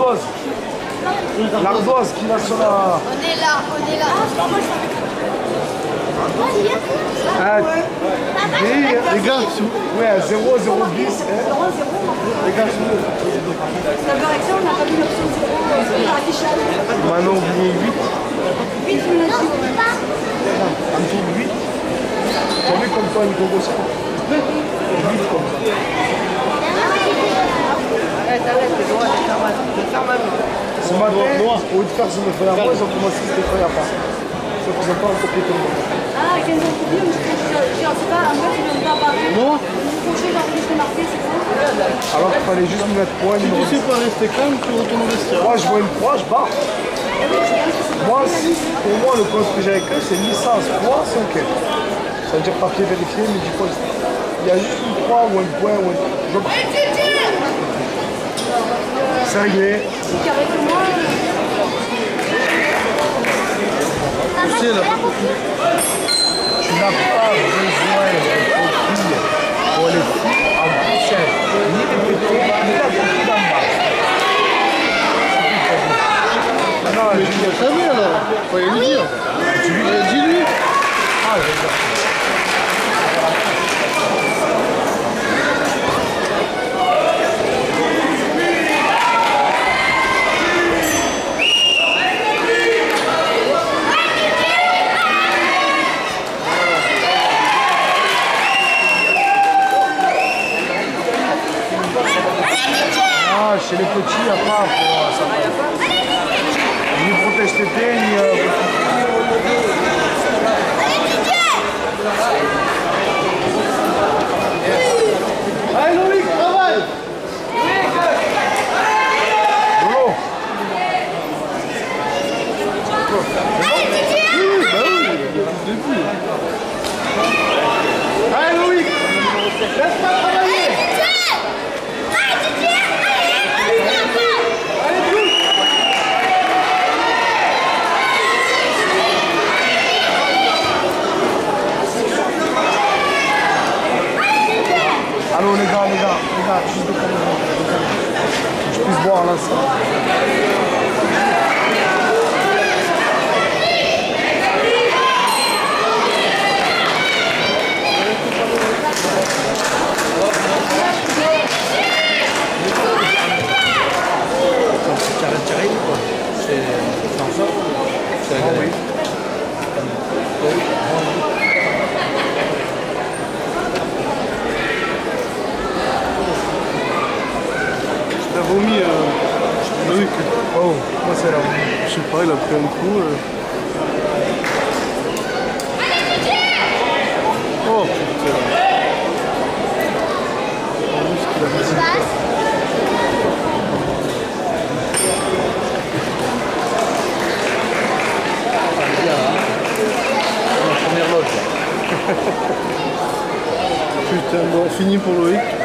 l'ardoise. L'ardoise qui va sur la... On est là, on est là. Ah, les gars, ouais, 0, 0, 10. Les gars, La correction, on n'a pas vu l'option 0. Maintenant, vous voulez 8. 8, on l'a dit. En dessous de 8. Tu as vu comme toi, une grosse 8 comme ça. Arrête, c'est droit, c'est mal. Ce matin, au lieu de faire ce me fait la moi, ils ont commencé à se défaire à part. Ça faisait pas un copier tout le monde. Ah, 15 ans pour dire, je sais pas, un meuf, il vient d'apparaître. Moi J'ai enregistré marqué, c'est quoi? Alors qu'il fallait juste me mettre point. Si tu sais pas rester calme, tu retournes au vestiaire. Moi, je vois une croix, je barre. Moi, pour moi, le compte que j'ai avec eux, c'est licence, croix, 5 heures. Ça veut dire papier vérifié, mais du poste. Il y a juste une croix ou un point ou un... Je barre. C'est réglé. Tu sais, là. Tu n'as pas besoin de coquilles pour les filles en poussière. Ni les petits, ni la coquille d'en bas. Non, Mais tu l'as savé alors. Faut lui dire. Dis-lui. Ah, je vais dire. Ah, chez les petits, il n'y a pas pour ça. Ni protège TT, ni... Allez Loïc, travaille. Lolo. Allez Loïc, laisse pas travailler. Allô les gars, juste de caméra. Que je puisse boire là ça. C'est quoi. C'est en ça. C'est la galerie. T'as vomi Loïc. Oh, moi c'est là. Je sais pas, il a pris un coup. Oh putain. La première loge. Putain, bon, fini pour Loïc.